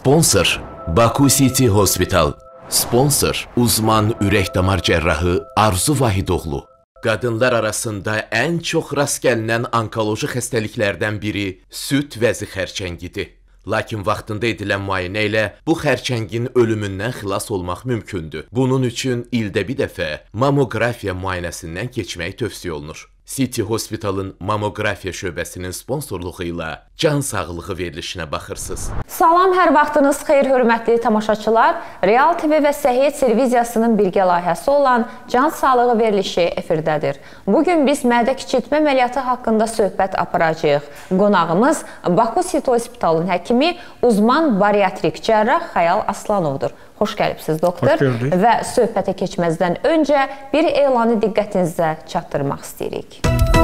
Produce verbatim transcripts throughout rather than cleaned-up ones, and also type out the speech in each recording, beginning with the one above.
Sponsor Baku City Hospital. Sponsor uzman ürək-damar cərrahı Arzu Vahidoğlu. Qadınlar arasında ən çox rast gəlinən onkoloji xəstəliklərdən biri süd vəzi xərçəngidir. Lakin vaxtında edilən müayinə ilə bu xərçəngin ölümündən xilas olmaq mümkündür. Bunun üçün ildə bir dəfə mamografiya müayinəsindən keçmək tövsiyə olunur. City Hospital'ın mamografiya şöbəsinin sponsorluğu ilə can sağlığı verilişinə baxırsınız. Salam, hər vaxtınız xeyir, hörmətli tamaşaçılar. Real T V və Səhiyyət televiziyasının birgə layihəsi olan can sağlığı verilişi efirdədir. Bugün biz mədə kiçiltmə əməliyyatı haqqında söhbət aparacağıq. Qonağımız Baku City Hospital'ın həkimi, uzman bariatrik cərrah Xəyal Aslanovdur. Xoş gəlibsiniz, doktor. Xoş gördük. Və söhbətə keçməzdən öncə bir elanı diqqətinizə çatdırmaq istəyirik.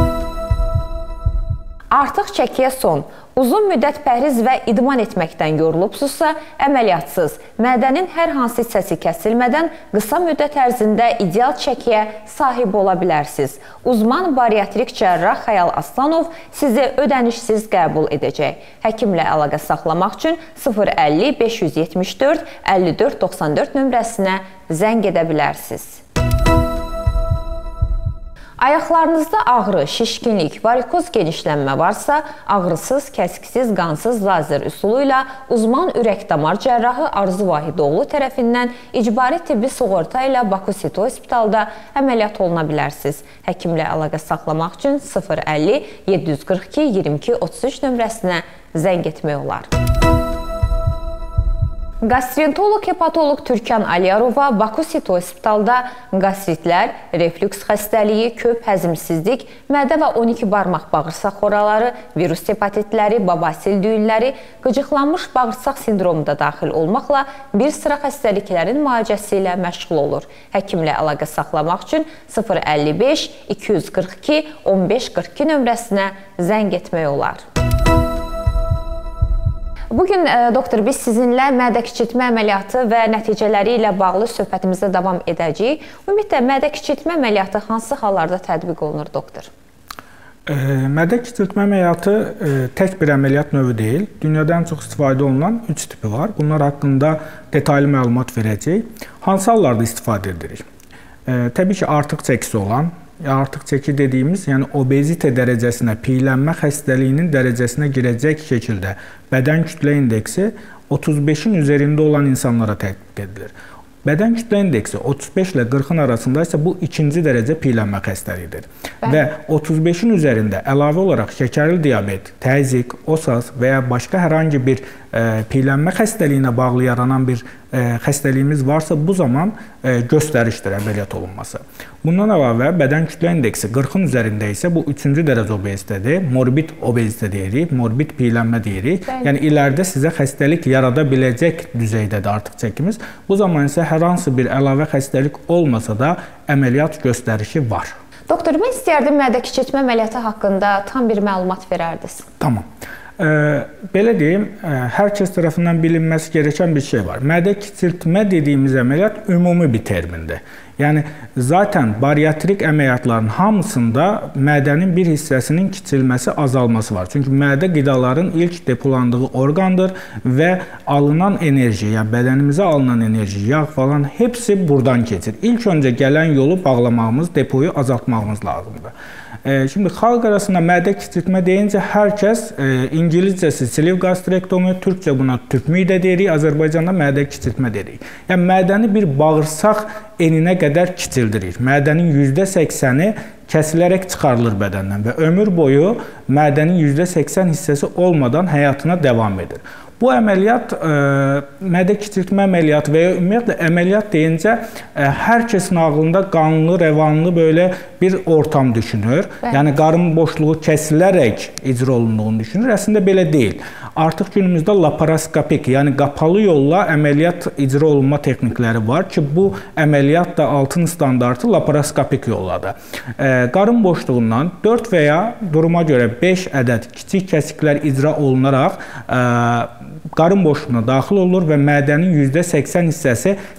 Artıq çəkiyə son. Uzun müddət pəhriz və idman etməkdən yorulubsuzsa, əməliyyatsız, mədənin hər hansı hissəsi kəsilmədən qısa müddət ərzində ideal çəkiyə sahib ola bilərsiniz. Uzman bariatrik cərrah Xəyal Aslanov sizi ödənişsiz qəbul edəcək. Həkimlə əlaqə saxlamaq üçün sıfır əlli beş yüz yetmiş dörd əlli dörd doxsan dörd nömrəsinə zəng edə bilərsiniz. Ayaqlarınızda ağrı, şişkinlik, varikoz genişlənmə varsa, ağrısız, kəsiksiz, qansız lazer üsulu ilə uzman ürək-damar cərrahı Arzu Vahidoğlu tərəfindən icbari tibbi sığorta ilə Baku City Hospital'da əməliyyat oluna bilərsiniz. Həkimlə əlaqə saxlamaq üçün sıfır əlli yeddi yüz qırx iki iyirmi iki otuz üç nömrəsinə zəng etmək olar. Qastrentolog hepatolog Türkan Aliyarova Baku City Hospital'da qastritlər, reflüks xəstəliyi, köp həzmsizlik, mədə və on iki barmaq bağırsaq xoraları, virus hepatitləri, babasil düyünləri, qıcıqlanmış bağırsaq sindromu da daxil olmaqla bir sıra xəstəliklərin müalicəsi ilə məşğul olur. Həkimlə əlaqə saxlamaq üçün sıfır əlli beş iki yüz qırx iki on beş qırx iki nömrəsinə zəng etmək olar. Bugün doktor, biz sizinlə mədə kiçiltmə əməliyyatı və nəticələri ilə bağlı söhbətimizə davam edəcəyik. Ümumiyyətlə, mədə kiçiltmə əməliyyatı hansı hallarda tətbiq olunur, doktor? Mədə kiçiltmə əməliyyatı tək bir əməliyyat növü deyil. Dünyada ən çox istifadə olunan üç tipi var. Bunlar haqqında detallı məlumat verəcəyik. Hansı hallarda istifadə edirik? Təbii ki, artıq çəkisi olan, artıq çəki dediyimiz, yəni obezite dərəcəsinə, piyələnmə xəstəliyinin dərəcəsinə girəcək şəkildə bədən kütlə indeksi otuz beşin üzərində olan insanlara tətbiq edilir. Bədən kütlə indeksi otuz beş ilə qırxın arasında isə bu ikinci dərəcə piyələnmə xəstəliyidir. Və otuz beşin üzərində əlavə olaraq şəkərli diabet, təzyiq, osas və ya başqa hər hansı bir piyələnmə xəstəliyinə bağlı yaranan bir xəstəliyimiz varsa, bu zaman göstərişdir əməliyyat olunması. Bundan əlavə, bədən kütlə indeksi qırxın üzərində isə bu üçüncü dərəcə obezitədir. Morbid obezitə deyirik, morbid piyələnmə deyirik. Yəni, ilərdə sizə xəstəlik yarada biləcək düzeydədir artıq çəkimiz. Bu zaman isə hər hansı bir əlavə xəstəlik olmasa da əməliyyat göstərişi var. Doktor, mən istəyərdim mədə kiçiltmə əməliyyatı haqqında tam bir məlumat verərdiniz. Tamam. Belə deyim, hər kəs tərəfindən bilinməsi gerəkən bir şey var. Mədə kiçiltmə dediyimiz əməliyyat ümumi bir termindir. Yəni, zaten bariatrik əməliyyatların hamısında mədənin bir hissəsinin kiçilməsi, azalması var. Çünki mədə qidaların ilk depolandığı orqandır və alınan enerji, yəni bədənimizə alınan enerji, yağ falan hepsi buradan keçir. İlk öncə gələn yolu bağlamağımız, depoyu azaltmağımız lazımdır. Şimdi xalq arasında mədə kiçiltmə deyincə hər kəs İngilizcəsi sleeve gastrektomi, türkcə buna tüp midə deyirik, Azərbaycanda mədə kiçiltmə deyirik. Yəni mədəni bir bağırsaq eninə qədər kiçildirik. Mədənin yüzdə səksəni kəsilərək çıxarılır bədəndən və ömür boyu mədənin yüzdə səksən hissəsi olmadan həyatına davam edir. Bu əməliyyat, mədə kiçiltmə əməliyyatı və ya ümumiyyətlə əməliyyat deyincə hər kəsin ağlında qanlı, rəvanlı böyle bir ortam düşünür. Bəli. Yəni qarın boşluğu kəsilərək icra olunduğunu düşünür. Əslində belə deyil. Artıq günümüzdə laparoskopik, yəni qapalı yolla əməliyyat icra olunma texnikləri var ki, bu əməliyyat da altın standartı laparoskopik yolladır. Qarın boşluğundan dörd və ya duruma görə beş ədəd kiçik kəsiklər icra olunaraq qarın boşluğuna daxil olur və mədənin yüzdə səksən hissəsi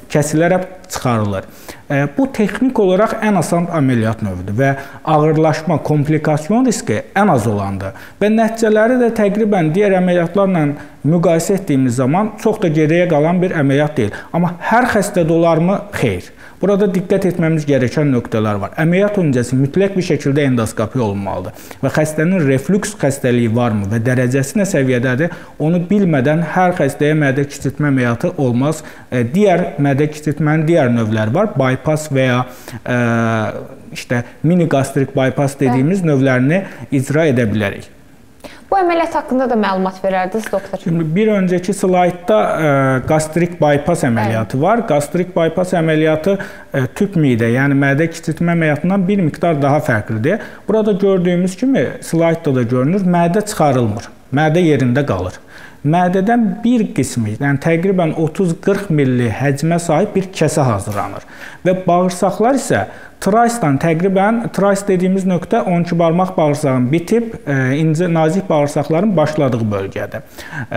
kəsilərək çıxarılır. Bu texnik olaraq ən asan əməliyyat növüdür və ağırlaşma, komplikasiyon riski ən az olandır və nəticələri də təqribən digər əməliyyatlarla müqayisə etdiyimiz zaman çox da geriyə qalan bir əməliyyat deyil. Amma hər xəstədə olarmı? Xeyr. Burada diqqət etməmiz gerəkən nöqtələr var. Əməliyyat öncəsi mütləq bir şəkildə endoskopiya olunmalıdır və xəstənin reflüks xəstəliyi varmı və dərəcəsi nə səviyyədədir, onu bilmədən hər xəstəyə mədə kiçiltmə əməliyyatı olmaz. Digər mədə kiçiltmənin digər növləri var. Bypass və ya e, işte mini qastrik bypass dediyimiz növlərini icra edə bilərik. Bu əməliyyat haqqında da məlumat verərdiniz, doktor. Şimdi bir öncəki slaydda e, qastrik bypass əməliyyatı var. Qastrik bypass əməliyyatı e, tüp midə, yəni mədə kiçiltmə əməliyyatından bir miqdar daha fərqlidir. Burada gördüyümüz kimi slaydda da görünür, mədə çıxarılmır, mədə yerində qalır. Mədədən bir qismi, yəni təqribən otuz qırx milli həcmə sahib bir kəsə hazırlanır və bağırsaqlar isə traysdan təqribən, trays dediyimiz nöqtə on iki barmaq bağırsağın bitib, incə nazik bağırsaqların başladığı bölgədir.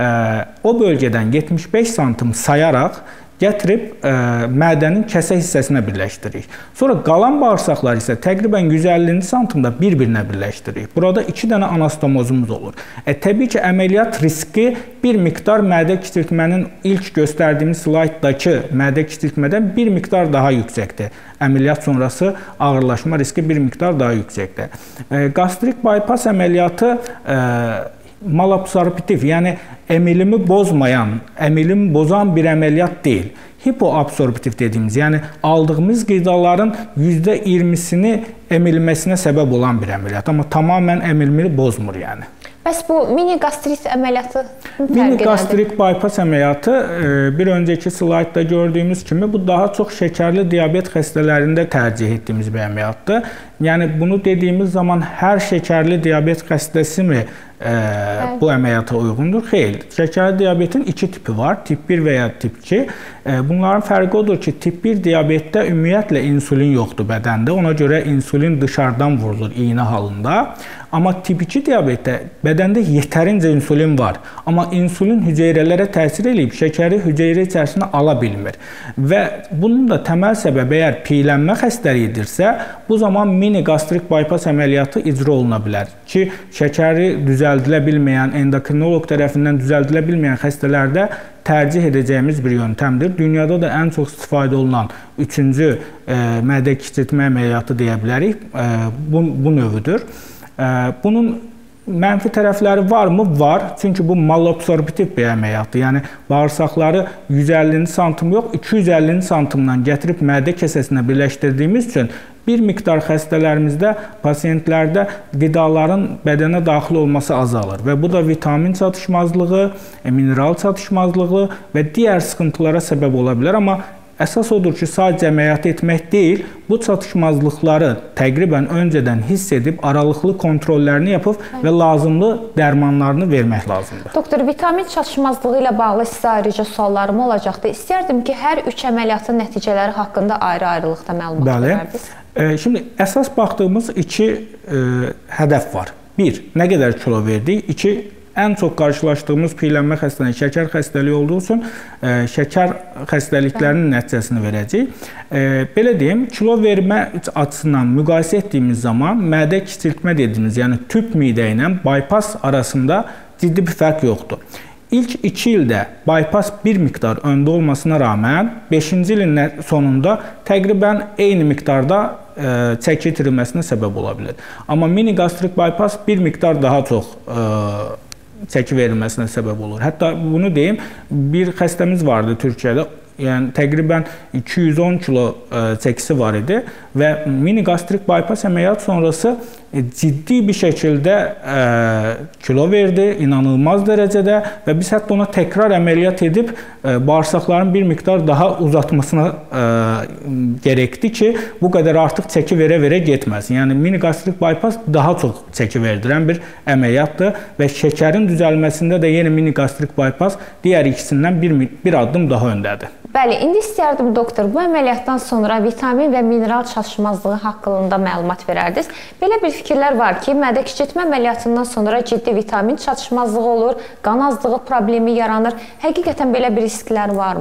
O bölgədən yetmiş beş santim sayaraq gətirib ə, mədənin kəsə hissəsinə birləşdiririk. Sonra qalan bağırsaqlar isə təqribən yüz əlli santimdə bir-birinə birləşdiririk. Burada iki dənə anastomozumuz olur. E, təbii ki, əməliyyat riski bir miqdar mədə kiçiltmənin ilk göstərdiyimiz slayddakı mədə kiçiltmədən bir miqdar daha yüksəkdir. Əməliyyat sonrası ağırlaşma riski bir miqdar daha yüksəkdir. E, qastrik bypass əməliyyatı e, malabsorptiv, yəni emilimi bozmayan, emilimi bozan bir əməliyyat deyil. Hipoabsorptiv dediyimiz, yəni aldığımız qidaların yüzdə iyirmisini emilməsinə səbəb olan bir əməliyyat, amma tamamilə emilimi bozmur yəni. Bəs bu mini qastrit əməliyyatı mini qastrik bypass əməliyyatı bir öncəki slaydda gördüyümüz kimi bu daha çox şəkərli diabet xəstələrində tərcih etdiyimiz bir əməliyyatdır. Yəni bunu dediyimiz zaman hər şəkərli diabet xəstəsi mi Ə, bu əməliyyata uyğundur? Xeyr. Şəkərli diabetin iki tipi var, tip bir və ya tip iki. Bunların fərqi odur ki, tip bir diabetdə ümumiyyətlə insulin yoxdur bədəndə, ona görə insulin dışarıdan vurulur iynə halında. Amma tip iki diabetdə bədəndə yetərincə insulin var, amma insulin hüceyrələrə təsir edib şəkəri hüceyrə içərisinə ala bilmir. Və bunun da təməl səbəbi əgər piyələnmə xəstəliyidirsə, bu zaman mini qastrik bypass əməliyyatı icra oluna bilər ki, şəkəri düzəldilə bilməyən, endokrinoloq tərəfindən düzəldilə bilməyən xəstələrdə tərcih edəcəyimiz bir yöntəmdir. Dünyada da ən çox istifadə olunan üçüncü e, mədə kiçiltmə əməliyyatı deyə bilərik. E, bu, bu növüdür. E, bunun mənfi tərəfləri varmı? Var. Çünki bu malabsorptiv bir əməliyyatdır. Yəni bağırsaqları yüz əlli santim yox, iki yüz əlli santimdən gətirib mədə kəsəsinə birləşdirdiyimiz üçün bir miqdar xəstələrimizdə, pasiyentlərdə qidaların bədənə daxil olması azalır və bu da vitamin çatışmazlığı, mineral çatışmazlığı və digər sıxıntılara səbəb ola bilər. Amma əsas odur ki, sadəcə əməliyyat etmək deyil, bu çatışmazlıqları təqribən öncədən hiss edib, aralıqlı kontrollərini yapıb və lazımlı dərmanlarını vermək lazımdır. Doktor, vitamin çatışmazlığı ilə bağlı sizə ayrıca suallarım olacaqdı. İstərdim ki, hər üç əməliyyatın nəticələri haqqında ayrı-ayrılıqda məlumat verərdiniz. Şimdi əsas baxdığımız iki e, hədəf var. Bir, nə qədər kilo verdik? İki, ən çox qarşılaşdığımız piyələnmə xəstəliyi, şəkər xəstəliyi olduğu üçün e, şəkər xəstəliklərinin nəticəsini verəcək. E, belə deyim, kilo vermə açısından müqayisə etdiyimiz zaman mədə kiçiltmə dediyimiz, yəni tüp midə ilə bypass arasında ciddi bir fərq yoxdur. İlk iki ildə bypass bir miqdar öndə olmasına rağmen, beşinci ilin sonunda təqribən eyni miqdarda ə, çəki itirilməsinə səbəb ola bilər. Amma mini qastrik bypass bir miqdar daha çox ə, çəki verilməsinə səbəb olur. Hətta bunu deyim, bir xəstəmiz vardı Türkiyədə, yəni təqribən iki yüz on kilo ə, çəkisi var idi və mini qastrik bypass əməliyyat sonrası ciddi bir şəkildə ə, kilo verdi, inanılmaz dərəcədə və biz hətta ona təkrar əməliyyat edib ə, bağırsaqların bir miqdar daha uzatmasına ə, gərəkdi ki, bu qədər artıq çəki verə-verə getməsin. Yəni mini qastrik bypass daha çox çəki verdirən bir əməliyyatdır və şəkərin düzəlməsində də yenə mini qastrik bypass digər ikisindən bir, bir addım daha öndədir. Bəli, indi istəyərdim doktor, bu əməliyyatdan sonra vitamin və mineral çatışmazlığı haqqında məlumat verərdiniz. Belə bir fikirlər var ki, mədə kiçiltmə əməliyyatından sonra ciddi vitamin çatışmazlığı olur, qan azlığı problemi yaranır. Həqiqətən belə bir risklər varmı?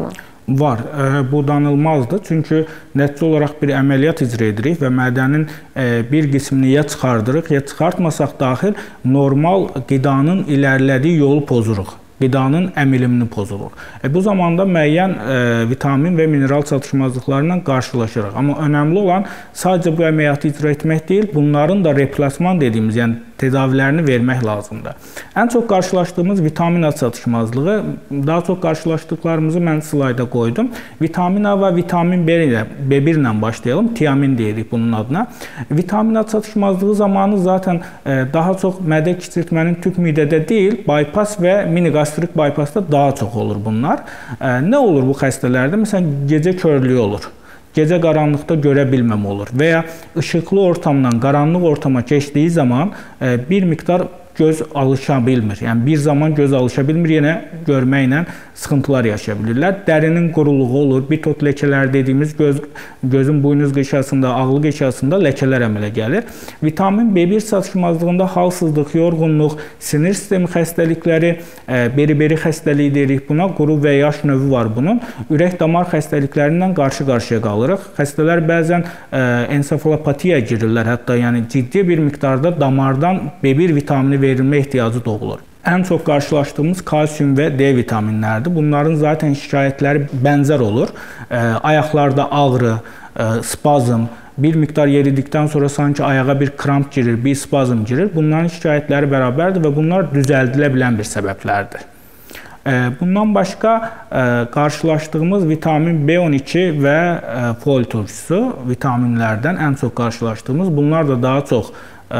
Var, bu danılmazdır. Çünki nəticə olaraq bir əməliyyat icra edirik və mədənin bir qismini ya çıxardırıq, ya çıxartmasaq daxil normal qidanın ilərlədiyi yolu pozuruq. Qidanın əmilimini pozuruq. E, bu zamanda müəyyən e, vitamin və mineral çatışmazlıqlarla qarşılaşırıq. Amma önəmli olan sadəcə bu əməliyyatı icra etmək deyil, bunların da replasman dediyimiz, yəni tedavilərini vermək lazımdır. Ən çox qarşılaşdığımız vitamin A çatışmazlığı, daha çox qarşılaşdıqlarımızı mən slayda qoydum. Vitamin A və vitamin B ilə, B bir ilə başlayalım. Tiamin deyirik bunun adına. Vitamin A çatışmazlığı zamanı zaten e, daha çox mədə kiçiltmənin tük midədə deyil, bypass və minigastrik bypassda daha çox olur bunlar. E, nə olur bu xəstələrdə? Məsələn, gecə körlüyü olur. Gecə qaranlıqda görə bilməmə olur və ya işıqlı ortamdan qaranlıq ortama keçdiyi zaman bir miqdar göz alışa bilmir. Yəni bir zaman göz alışa bilmir, yenə görməklə sıxıntılar yaşaya bilirlər. Dərinin quruluğu olur, bitot ləkələr dediyimiz göz, gözün buynuz qışasında, ağlı qışasında ləkələr əmələ gəlir. Vitamin B bir çatışmazlığında halsızlıq, yorğunluq, sinir sistemi xəstəlikləri, beri-beri xəstəliyi deyirik buna, quru və yaş növü var bunun. Ürək damar xəstəliklərindən qarşı-qarşıya qalırıq. Xəstələr bəzən ensefalopatiyaya girirlər, hətta yəni ciddi bir miqdarda damardan B bir vitamini verilmə ehtiyacı doğulur. Ən çox qarşılaşdığımız kalsium və D vitaminlərdir. Bunların zaten şikayətləri bənzər olur. Ayaqlarda ağrı, spazm, bir miqdar yeridikdən sonra sanki ayağa bir kramp girir, bir spazm girir. Bunların şikayətləri bərabərdir və bunlar düzəldilə bilən bir səbəblərdir. Bundan başqa qarşılaşdığımız vitamin B on iki və fol turşusu vitaminlərdən ən çox qarşılaşdığımız. Bunlar da daha çox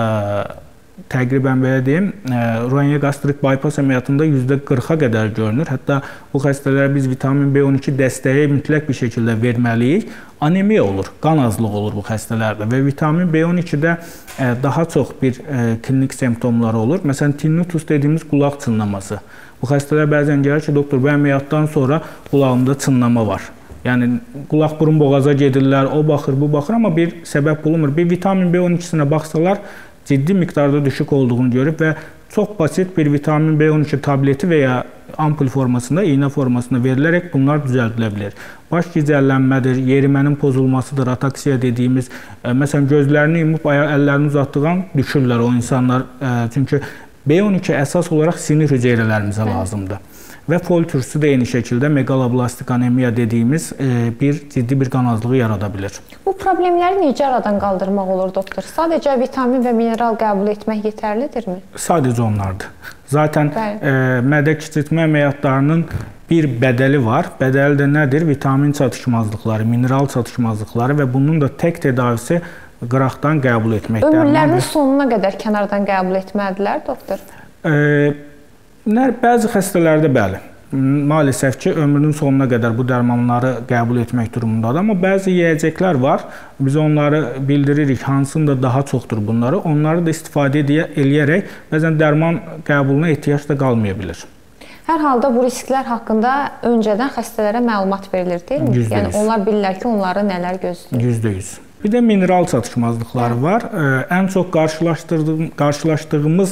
təqribən belə deyim, roenya-gastrik bypass əməliyyatında yüzdə qırxa qədər görünür. Hətta bu xəstələrə biz vitamin B on iki dəstəyi mütləq bir şəkildə verməliyik. Anemiya olur, qan azlığı olur bu xəstələrdə və vitamin B on ikidə daha çox bir klinik semptomları olur. Məsələn, tinnitus dediyimiz qulaq çınlaması. Bu xəstələr bəzən gəlir ki, doktor, bu əməliyyatdan sonra qulağımda çınlama var. Yəni, qulaq burun boğaza gedirlər, o baxır, bu baxır, amma bir səbəb bulunmur. Bir vitamin B on ikisinə baxsalar, ciddi miqdarda düşük olduğunu görüb və çox basit bir vitamin B on iki tableti və ya ampul formasında, iynə formasında verilərək bunlar düzəldilə bilir. Baş gicəllənmədir, yerimənin pozulmasıdır, ataksiya dediyimiz, məsələn, gözlərini yumub əllərini uzatdığan düşürlər o insanlar. Çünki B on iki əsas olaraq sinir hüceyrələrimizə lazımdır. Və fol turşusu da eyni şəkildə megaloblastik anemiya dediyimiz bir ciddi bir qan azlığı yarada bilir. Bu problemləri necə aradan qaldırmaq olur, doktor? Sadəcə vitamin və mineral qəbul etmək yetərlidirmi? Sadəcə onlardır. Zaten e, mədə kiçiltmə əməliyyatlarının bir bədəli var. Bədəli də nədir? Vitamin çatışmazlıqları, mineral çatışmazlıqları və bunun da tək tedavisi qıraqdan qəbul etməkdir. Ömürlərinin sonuna qədər kənardan qəbul etməlidirlər, doktor? E, Bəzi xəstələrdə bəli, maalesef ki, ömrünün sonuna qədər bu dərmanları qəbul etmək durumundadır. Amma bəzi yiyəcəklər var, biz onları bildiririk, hansında daha çoxdur bunları, onları da istifadə edərək bəzən dərman qəbuluna ehtiyac da qalmaya bilir. Hər halda bu risklər haqqında öncədən xəstələrə məlumat verilir, deyil mi? Yəni onlar bilirlər ki, onları nələr gözləyir? yüzdə yüz. Bir də mineral çatışmazlıqları var. Ən çox qarşılaşdığımız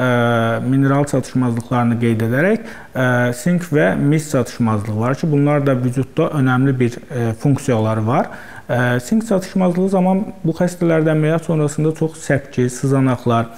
mineral çatışmazlıqlarını qeyd edərək sink və mis çatışmazlığı var ki, bunlar da vücudda önəmli bir funksiyaları var. Sink çatışmazlığı zaman bu xəstələrdə əməliyyat sonrasında çox səpki, sızanaqlar,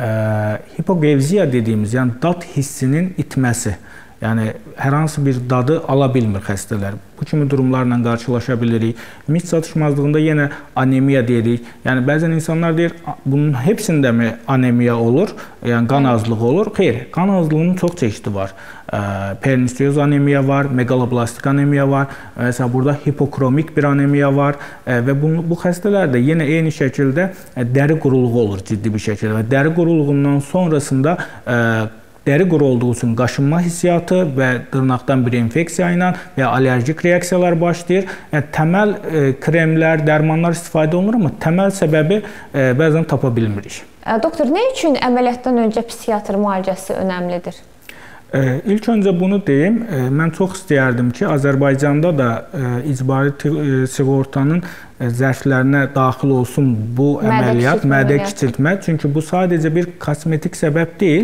hipogevziya dediyimiz, yəni dad hissinin itməsi, yəni hər hansı bir dadı ala bilmir xəstələr. Bu kimi durumlarla qarşılaşa bilirik. Mis çatışmazlığında yenə anemiya deyirik. Yəni bəzən insanlar deyir, bunun hepsində mi anemiya olur, yəni qan azlığı olur? Xeyr, qan azlığının çox çeşidi var. Pernisiyoz anemiya var, megaloblastik anemiya var, məsələn burada hipokromik bir anemiya var və bu, bu xəstələrdə yenə eyni şəkildə dəri quruluğu olur ciddi bir şəkildə və dəri quruluğundan sonrasında dəri quru olduğu üçün qaşınma hissiyatı və dırnaqdan bir infeksiya ilə və ya allergik reaksiyalar başlayır. Yəni, təməl e, kremlər, dərmanlar istifadə olunur, amma təməl səbəbi e, bəzən tapa bilmirik. Doktor, nə üçün əməliyyatdan öncə psixiatr müalicəsi önəmlidir? E, ilk öncə bunu deyim, e, mən çox istəyərdim ki, Azərbaycanda da e, icbari sığortanın zərflərinə daxil olsun bu əməliyyat, mədə kiçiltmə. Çünki bu sadəcə bir kosmetik səbəb deyil,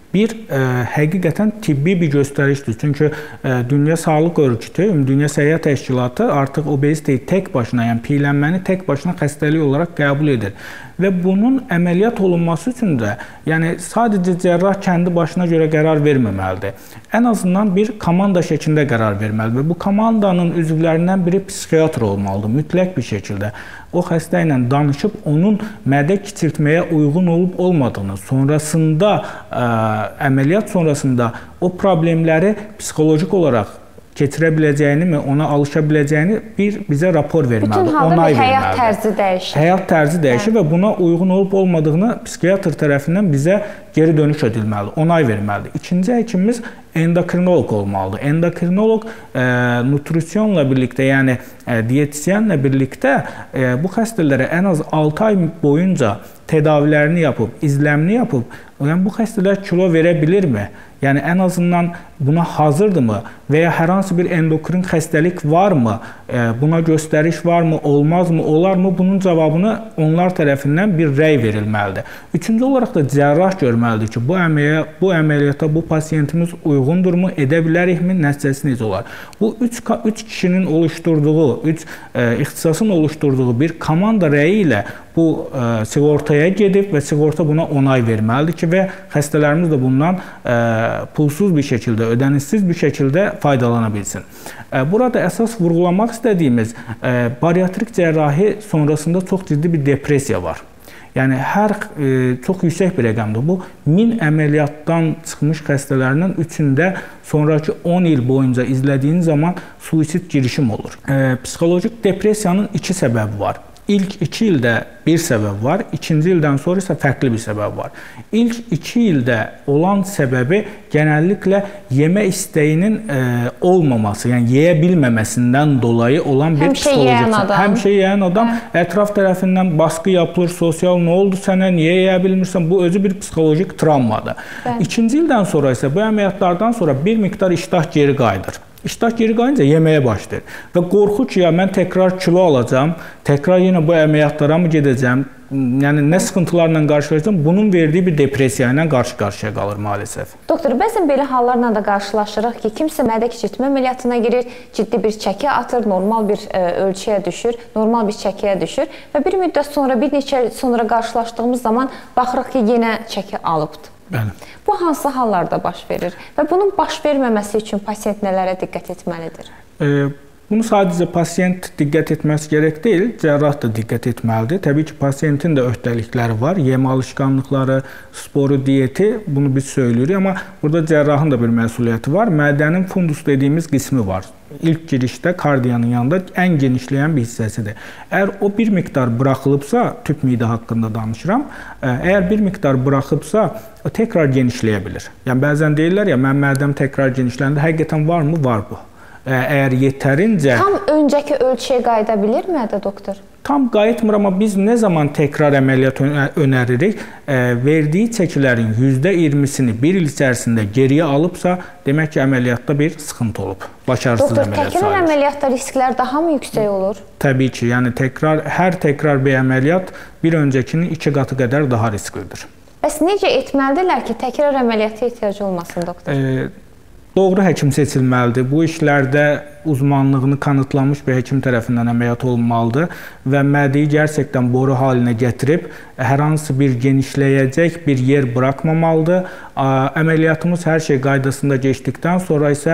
bir ə, həqiqətən tibbi bir göstərişdir. Çünki ə, Dünya Sağlıq Örgütü, Ümumdünya Səhiyyə Təşkilatı artıq obeziteyi tək başına, yəni piyələnməni tək başına xəstəlik olaraq qəbul edir. Və bunun əməliyyat olunması üçün də, yəni sadəcə cərrah kəndi başına görə qərar verməməlidir. Ən azından bir komanda şəklində qərar verməlidir. Və bu komandanın üzvlərindən biri psixiatr olmalıdır, mütləq bir şəkildə. O xəstə ilə danışıb onun mədə kiçiltməyə uyğun olub olmadığını, sonrasında ə, əməliyyat sonrasında o problemləri psixolojik olaraq keçirə biləcəyini, ona alışa biləcəyini bir bizə rapor verməlidir. Bütün halda bir həyat tərzi dəyişir. Həyat tərzi dəyişir və buna uyğun olub olmadığını psixiatr tərəfindən bizə geri dönüş edilməlidir, onay verməlidir. İkinci həkimimiz endokrinoloq olmalıdır. Endokrinoloq e, nutrisyonla birlikdə, yəni e, diyetisyenlə birlikdə e, bu xəstələrə ən az altı ay boyunca tədavilərini yapıb, izləmini yapıb, yəni bu xəstələr kilo verə bilirmi? Yəni ən azından buna hazırdırmı və ya hər hansı bir endokrin xəstəlik varmı? E, buna göstəriş varmı, olmazmı, olarmı? Bunun cavabını onlar tərəfindən bir rəy verilməlidir. Üçüncü olaraq da cərrah görməlidir ki, bu əməliyyata, bu əməliyyata bu pasiyentimiz uyğundurmu, edə bilərikmi, nəticəsi necə olar? Bu üç, üç kişinin oluşturduğu, üç e, ixtisasın oluşturduğu bir komanda rəyi ilə bu e, sığortaya gedib və sığorta buna onay verməlidir ki, və xəstələrimiz də bundan e, pulsuz bir şəkildə, ödənişsiz bir şəkildə faydalana bilsin. E, burada əsas vurğulamaq istədiyimiz e, bariatrik cərrahi sonrasında çox ciddi bir depressiya var. Yəni hər e, çox yüksək bir rəqəmdir. Bu min əməliyyatdan çıxmış xəstələrinin üçündə sonraki on il boyunca izlədiyin zaman suisid girişim olur. E, psixolojik depressiyanın iki səbəbi var. İlk iki ildə bir səbəb var, ikinci ildən sonra isə fərqli bir səbəb var. İlk iki ildə olan səbəbi genəlliklə yemə istəyinin e, olmaması, yəni yeyə bilməməsindən dolayı olan bir həmişə psixolojik. Yeyən adam. Həmişə yeyən adam hə. Ətraf tərəfindən baskı yapılır, sosial nə oldu sənə, niyə yeyə bilmirsən? Bu özü bir psixolojik travmadır. Bəli. İkinci ildən sonra isə bu əməliyyatlardan sonra bir miqdar iştah geri qayıdır. İştah geri qayınca yeməyə başlayır və qorxu ki, ya mən təkrar kilo alacağam, təkrar yenə bu əməliyyatlara mı gedəcəm, yəni nə sıxıntılarla qarşılaşacağam, bunun verdiyi bir depressiya ilə qarşı-qarşıya qalır maalesef. Doktor, bəzən belə hallarla da qarşılaşırıq ki, kimsə mədə kiçiltmə əməliyyatına girir, ciddi bir çəki atır, normal bir ə, ölçüyə düşür, normal bir çəkiyə düşür və bir müddət sonra, bir neçə il sonra qarşılaşdığımız zaman baxırıq ki, yenə çəki alıbdır. Bəli. Bu hansı hallarda baş verir və bunun baş verməməsi üçün pasiyent nələrə diqqət etməlidir? E, bunu sadəcə pasiyent diqqət etməsi gərək deyil, cərrah da diqqət etməlidir. Təbii ki, pasiyentin də öhdəlikləri var, yemə alışqanlıqları, sporu, diyeti, bunu biz söyləyirik, amma burada cərrahın da bir məsuliyyəti var. Mədənin fundus dediyimiz qismi var. İlk girişdə kardiyanın yanında ən genişləyən bir hissəsidir. Əgər o bir miqdar buraxılıbsa, tüp midə haqqında danışıram, əgər bir miqdar buraxıbsa, o təkrar genişləyə bilir. Yəni bəzən deyirlər ya, mən mədəm təkrar genişləndə, həqiqətən varmı? Var bu. Əgər yetərincə... Tam öncəki ölçüyə qayıda bilir mədə, doktor? Tam qayıtmır, amma biz nə zaman təkrar əməliyyat önəririk, e, verdiyi çəkilərin yüzdə iyirmisini bir il içərisində geriyə alıbsa, demək ki, əməliyyatda bir sıxıntı olub. Başarısız doktor, əməliyyat sayılır. Doktor, təkrar əməliyyatda risklər daha mı yüksək olur? Təbii ki, yəni təkrar, hər təkrar bir əməliyyat bir öncəkinin iki qatı qədər daha risklidir. Bəs necə etməlidirlər ki, təkrar əməliyyata ehtiyac olmasın, doktor? E, Doğru həkim seçilməlidir. Bu işlərdə uzmanlığını kanıtlanmış bir həkim tərəfindən əməliyyat olunmalıdır və mədiyi gerçəkdən boru halinə gətirib hər hansı bir genişləyəcək bir yer buraxmamalıdır. Əməliyyatımız hər şey qaydasında keçdikdən sonra isə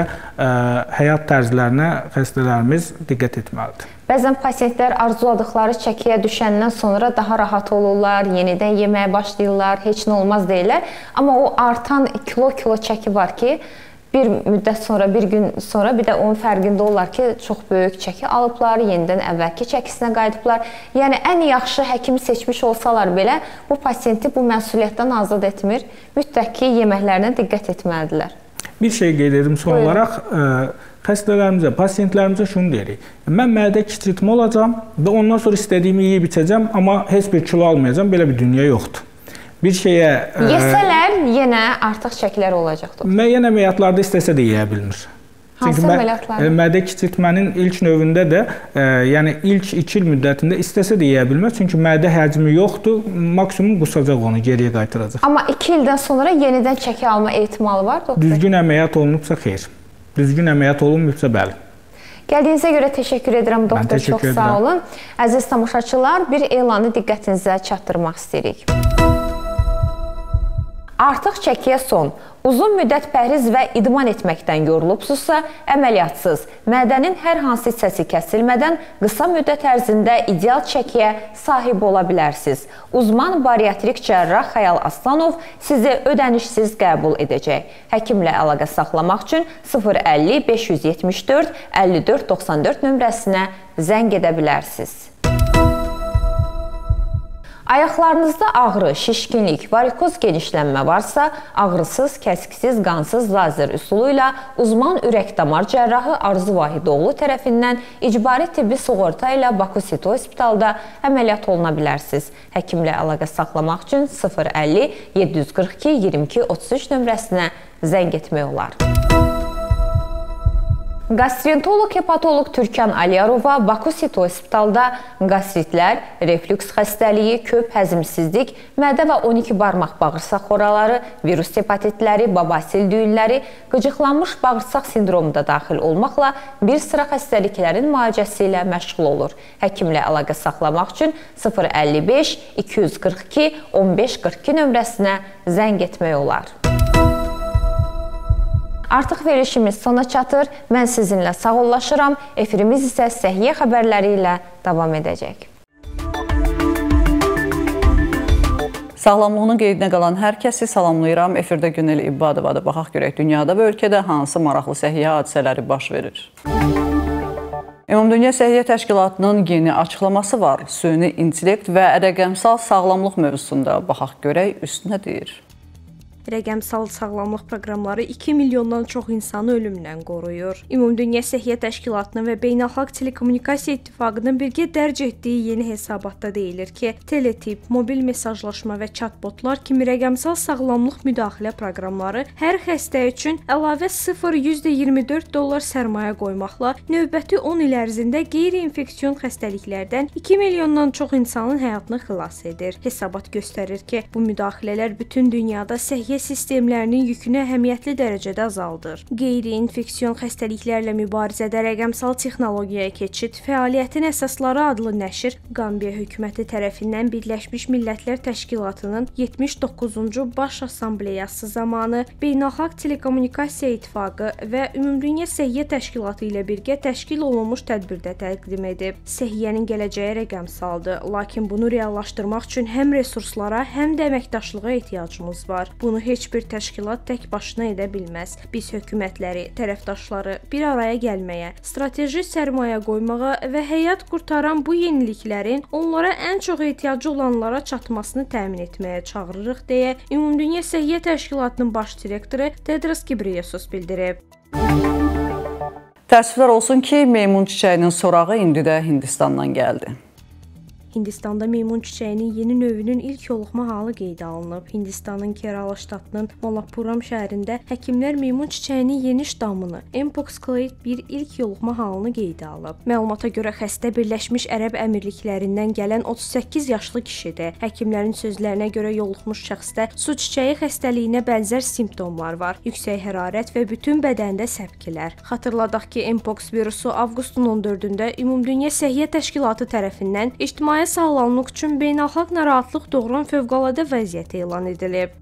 həyat tərzlərinə xəstələrimiz diqqət etməlidir. Bəzən pasiyentlər arzuladıkları çəkiyə düşəndən sonra daha rahat olurlar, yenidən yeməyə başlayırlar, heç nə olmaz deyirlər. Amma o artan kilo-kilo çəki var ki, bir müddət sonra, bir gün sonra bir də onun fərqində olurlar ki, çox böyük çəki alıblar, yenidən əvvəlki çəkisinə qayıdıblar. Yəni, ən yaxşı həkimi seçmiş olsalar belə, bu pasiyenti bu məsuliyyətdən azad etmir. Mütləq ki, yeməklərinə diqqət etməlidirlər. Bir şey qeyd edim son Buyurun. olaraq, xəstələrimizə, pasiyentlərimizə şunu deyirik. Mən mədə kiçiltmə olacağam və ondan sonra istədiyimi yeyib içəcəm, amma heç bir kilo almayacağam, belə bir dünya yoxdur. Bir şeyə... Yesələr, yenə artıq çəkilər olacaqdır. Müəyyən əməliyyatlarda istəsə də yeyə bilmir. Hansı əməliyyatlar? Mədə kiçiltmənin ilk növündə də, e, yəni ilk iki il müddətində istəsə də yeyə bilməz. Çünki mədə həcmi yoxdur, maksimum qusacaq onu, geriyə qaytaracaq. Amma iki ildən sonra yenidən çəki alma ehtimalı var, doktor? Düzgün əməliyyat olunubsa xeyr. Düzgün əməliyyat olunmayıbsa bəli. Gəldiyinizə görə təşəkkür edirəm, doktor. Təşəkkür Çox edirəm. sağ olun. Əziz tamaşaçılar, bir elanı diqqətinizə çatdırmaq istəyirik. Artıq çəkiyə son. Uzun müddət pəhriz və idman etməkdən yorulubsuzsa, əməliyyatsız, mədənin hər hansı hissəsi kəsilmədən qısa müddət ərzində ideal çəkiyə sahib ola bilərsiniz. Uzman bariatrik cərrah Xəyal Aslanov sizi ödənişsiz qəbul edəcək. Həkimlə əlaqə saxlamaq üçün sıfır əlli beş yüz yetmiş dörd əlli dörd doxsan dörd nömrəsinə zəng edə bilərsiniz. Ayaqlarınızda ağrı, şişkinlik, varikoz genişlənmə varsa, ağrısız, kəsiksiz, qansız lazer üsulu ilə uzman ürək-damar cərrahı Arzu Vahidoğlu tərəfindən icbari tibbi sığorta ilə Baku City Hospitalda əməliyyat oluna bilərsiniz. Həkimlə əlaqə saxlamaq üçün sıfır əlli yeddi yüz qırx iki iyirmi iki otuz üç nömrəsinə zəng etmək olar. Qastrentoloq hepatoloq Türkan Aliyarova Baku City Hospitalda qastritlər, reflüks xəstəliyi, köp həzmsizlik, mədə və on iki barmaq bağırsaq xoraları, virus hepatitləri, babasil düyünləri, qıcıqlanmış bağırsaq sindromu da daxil olmaqla bir sıra xəstəliklərin müalicəsi ilə məşğul olur. Həkimlə əlaqə saxlamaq üçün sıfır əlli beş iki yüz qırx iki on beş qırx iki nömrəsinə zəng etmək olar. Artıq verilişimiz sona çatır. Mən sizinlə sağollaşıram. Efirimiz isə səhiyyə xəbərləri ilə davam edəcək. Sağlamlığının qeydinə qalan hər kəsi salamlayıram. Efirdə Günel İbbadovadır. Baxaq görək, dünyada və ölkədə hansı maraqlı səhiyyə hadisələri baş verir. Ümumdünya Səhiyyə Təşkilatının yeni açıqlaması var. Süni intellekt və rəqəmsal sağlamlıq mövzusunda baxaq görək, üstünə deyir. Rəqəmsal sağlamlıq proqramları iki milyondan çox insanı ölümdən qoruyur. Ümumdünya Səhiyyə Təşkilatının və Beynəlxalq Telekommunikasiya İttifaqının birgə dərc etdiyi yeni hesabatda deyilir ki, teletip, mobil mesajlaşma və chatbotlar kimi rəqəmsal sağlamlıq müdaxilə proqramları hər xəstə üçün əlavə sıfır yüzdə iyirmi dörd dollar sərmayə qoymaqla növbəti on il ərzində qeyri-infeksion xəstəliklərdən iki milyondan çox insanın həyatını xilas edir. Hesabat göstərir ki, bu müdaxilələr bütün dünyada səhiyyə sistemlərinin yükünü əhəmiyyətli dərəcədə azaldır. Qeyri-infeksion xəstəliklərlə mübarizədə rəqəmsal texnologiyaya keçid, fəaliyyətin əsasları adlı nəşr Qambiya hökuməti tərəfindən Birləşmiş Millətlər Təşkilatının yetmiş doqquzuncu Baş Assambleyası zamanı Beynəlxalq Telekommunikasiya İttifaqı və Ümumdünya Səhiyyə Təşkilatı ilə birgə təşkil olunmuş tədbirdə təqdim edib. Səhiyyənin gələcəyi rəqəmsaldır, lakin bunu reallaşdırmaq üçün həm resurslara, həm də əməkdaşlığa ehtiyacımız var. Bunu heç bir təşkilat tək başına edə bilməz. Biz hökumətləri, tərəfdaşları bir araya gəlməyə, strateji sərmayə qoymağa və həyat qurtaran bu yeniliklərin onlara ən çox ehtiyacı olanlara çatmasını təmin etməyə çağırırıq deyə Ümumdünya Səhiyyə Təşkilatının baş direktoru Tedros Ghebreyesus bildirib. Təəssüflər olsun ki, meymun çiçəyinin sorağı indi də Hindistandan gəldi. Hindistanda meymun çiçəyinin yeni növünün ilk yoluxma halı qeydə alınıb. Hindistanın Kerala ştatının Malappuram şəhərində həkimlər meymun çiçəyinin yeni ştamını, Mpox Clade bir ilk yoluxma halını qeydə alıb. Məlumata görə xəstə Birləşmiş Ərəb Əmirliklərindən gələn otuz səkkiz yaşlı kişidir. Həkimlərin sözlərinə görə yoluxmuş şəxsdə su çiçəyi xəstəliyinə bənzər simptomlar var. Yüksək hərarət və bütün bədəndə səpkilər. Xatırladaq ki, Mpox virusu avqustun on dördündə Ümumdünya Səhiyyə Təşkilatı tərəfindən ictimai sağlamlıq üçün beynəlxalq narahatlıq doğuran fövqəladə vəziyyət elan edilib.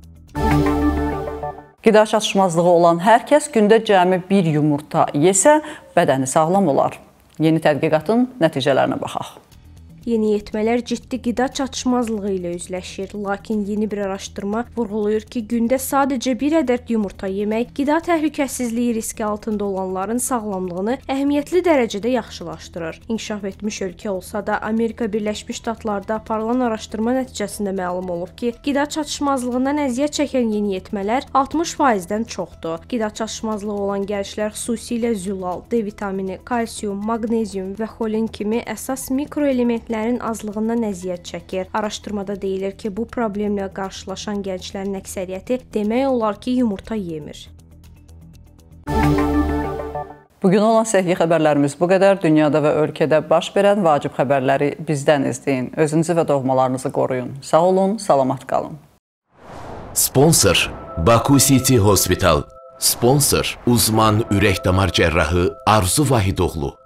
Qida çatışmazlığı olan hər kəs gündə cəmi bir yumurta yesə, bədəni sağlam olar. Yeni tədqiqatın nəticələrinə baxaq. Yeniyetmələr ciddi qida çatışmazlığı ilə üzləşir, lakin yeni bir araşdırma vurğulayır ki, gündə sadəcə bir ədəd yumurta yemək qida təhlükəsizliyi riski altında olanların sağlamlığını əhəmiyyətli dərəcədə yaxşılaşdırır. İnkişaf etmiş ölkə olsa da, Amerika Birləşmiş Ştatlarda aparılan araşdırma nəticəsində məlum olub ki, qida çatışmazlığından əziyyət çəkən yeniyetmələr altmış faizdən çoxdur. Qida çatışmazlığı olan gənclər xüsusilə zülal, D vitamini, kalsium, maqnezium və xolin kimi əsas mikroelementlər azlığından əziyyət çəkir. Araşdırmada deyilir ki, bu problemlə qarşılaşan gənclərin əksəriyyəti demək olar ki, yumurta yemir. Bugün olan səhiyyə xəbərlərimiz bu qədər. Dünyada və ölkədə baş verən vacib xəbərləri bizdən izləyin. Özünüzü və doğmalarınızı qoruyun. Sağ olun, salamat qalın. Sponsor Baku City Hospital. Sponsor uzman ürək damar cərrahı Arzu Vahidoğlu.